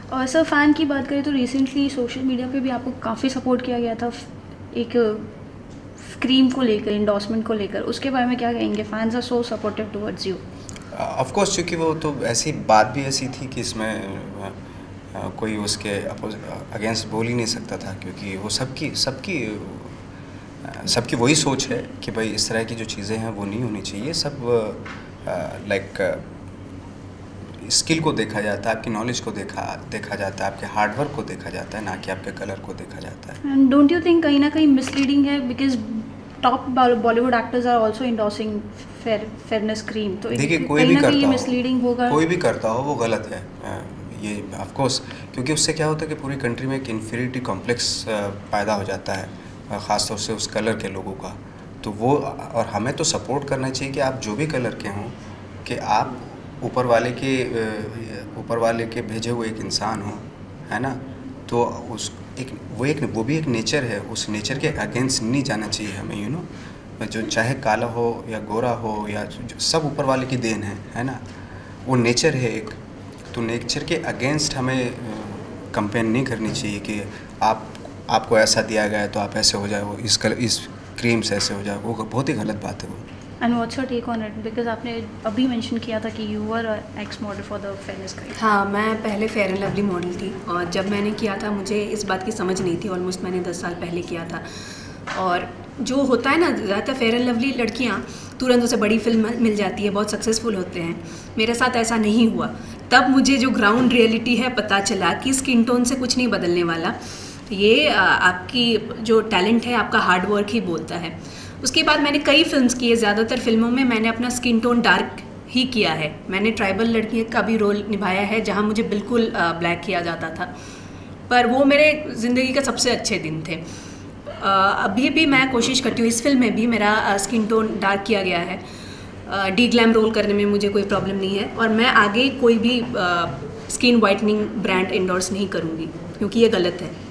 और sir fan की बात करें तो रिसेंटली सोशल मीडिया पे भी आपको काफ़ी सपोर्ट किया गया था एक क्रीम को लेकर, इंडोर्समेंट को लेकर, उसके बारे में क्या कहेंगे? Fans are so supportive towards you. Of course, क्योंकि वो तो ऐसी बात भी ऐसी थी कि इसमें कोई उसके अगेंस्ट बोल ही नहीं सकता था, क्योंकि वो सबकी सबकी सबकी वही सोच है कि भाई इस तरह की जो चीज़ें हैं वो नहीं होनी चाहिए। सब लाइक स्किल को देखा जाता है, आपकी नॉलेज को देखा जाता है, आपके हार्डवर्क को देखा जाता है, ना कि आपके कलर को देखा जाता है। एंड डोंट यू थिंक कहीं ना कहीं मिसलीडिंग है, because top Bollywood actors are also endorsing fairness cream, तो देखिए, कहीं ना कहीं मिसलीडिंग होगा। कोई भी करता हो वो गलत है, ये ऑफ कोर्स, क्योंकि उससे क्या होता है कि पूरी कंट्री में एक इन्फीरियरिटी कॉम्प्लेक्स पैदा हो जाता है, ख़ास तौर से उस कलर के लोगों का। तो वो, और हमें तो सपोर्ट करना चाहिए कि आप जो भी कलर के हों, कि आप ऊपर वाले के भेजे हुए एक इंसान हो, है ना। तो वो भी एक नेचर है, उस नेचर के अगेंस्ट नहीं जाना चाहिए हमें, यू नो। जो चाहे काला हो या गोरा हो या जो सब ऊपर वाले की देन है ना। वो नेचर है एक, तो नेचर के अगेंस्ट हमें कंपेन नहीं करनी चाहिए कि आपको ऐसा दिया गया है तो आप ऐसे हो जाओ, इस क्रीम से ऐसे हो जाओ। वो बहुत ही गलत बात है वो। And what's your take on it, because आपने अभी मेंशन किया था कि you were ex model for the fairness cream. हाँ, मैं पहले फेयर एंड लवली मॉडल थी, और जब मैंने किया था मुझे इस बात की समझ नहीं थी। ऑलमोस्ट मैंने 10 साल पहले किया था। और जो होता है ना, ज़्यादातर फेयर एंड लवली लड़कियाँ तुरंत उसे बड़ी फिल्म मिल जाती है, बहुत सक्सेसफुल होते हैं। मेरे साथ ऐसा नहीं हुआ। तब मुझे जो ग्राउंड रियलिटी है पता चला कि स्किन टोन से कुछ नहीं बदलने वाला, ये आपकी जो टैलेंट है, आपका हार्ड वर्क ही बोलता है। उसके बाद मैंने कई फिल्म्स किए, ज़्यादातर फिल्मों में मैंने अपना स्किन टोन डार्क ही किया है। मैंने ट्राइबल लड़की का भी रोल निभाया है जहाँ मुझे बिल्कुल ब्लैक किया जाता था, पर वो मेरे ज़िंदगी के सबसे अच्छे दिन थे। अभी भी मैं कोशिश करती हूँ, इस फिल्म में भी मेरा स्किन टोन डार्क किया गया है। डी ग्लैम रोल करने में मुझे कोई प्रॉब्लम नहीं है, और मैं आगे कोई भी स्किन वाइटनिंग ब्रांड इंडोर्स नहीं करूँगी, क्योंकि ये गलत है।